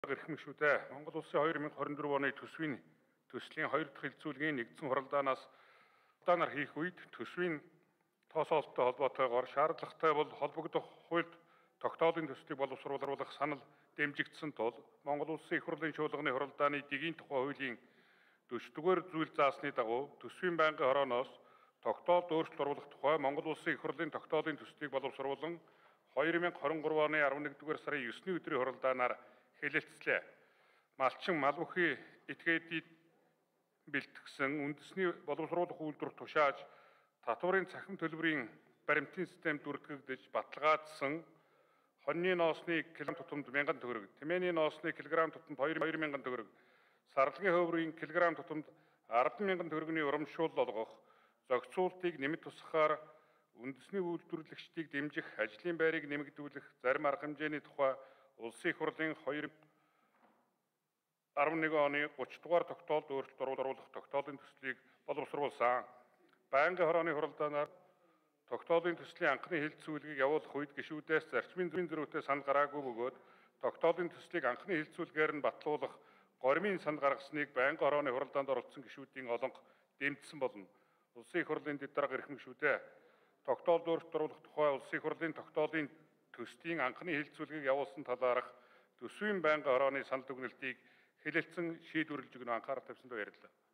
Ирэх юм шүү дээ. Монгол улсын 2024 оны төсвийн төслийн 2 дахь хэлцүүлгийн нэгдсэн хуралдаанаас хуралдаанаар хийх үед төсвийн тооцоололттой холбоотойгоор шаардлагатай бол холбогдох хуульд тогтоолын төслийг боловсруулах санал дэмжигдсэн тул Монгол улсын их хурлын чуулганы хуралдааны дэгийн тухай хуулийн 40-р зүйл заасны дагуу төсвийн байнгын хорооноос тогтоолд өөрчлөлт оруулах тухай Монгол улсын их хурлын тогтоолын төслийг боловсруулан 2023 оны 11-р сарын 9-ний өдрийн хуралдаанаар хэлэлцлээ. Малчин мал бүхий этгээдийг бэлтгэсэн үндэсний боловсруулах үйлдвэр тушааж татварын цахим төлбөрийн баримтын системд бүртгэгдэж баталгаажсан хоньны ноосны килограмм тутамд 1000 төгрөг, тэмээний ноосны килограмм тутамд 2000 төгрөг, сарлагын хуврын килограмм тутамд 10,000 төгрөгийн урамшуул олгох, зохицуултыг нэмэлт тусахаар үндэсний үйлдвэрлэгчдийг дэмжих, ажлын байрыг нэмэгдүүлэх зарим арга хэмжээний тухай Улсын их хурлын 2011 оны 30 дугаар тогтоолд өөрчлөлт оруулах тогтоолын төслийг боловсруулсан. Байнгын хорооны хуралдаанаар тогтоолын төслийн анхны хэлэлцүүлгийг явуулах үед гишүүдээс зарчмын зөрүүтэй санал гараагүй бөгөөд тогтоолын төслийг анхны хэлэлцүүлгээр нь батлуулах горимын санал гаргасныг байнгын хорооны хуралдаанд оролцсон гишүүдийн олонх дэмжсэн болно. Улсын их хурлын дэд дарга ирэх мэгшүүдээ тогтоолд өөрчлөлт оруулах тухай Улсын их хурлын тогтоолын төслийн анхны хэлэлцүүлгийг явуулсан талаарх төсвийн байнгын хорооны санал дүгнэлтийг хэлэлцэн шийдвэрлэж өгнө анхаарал тавьсанд баярлалаа.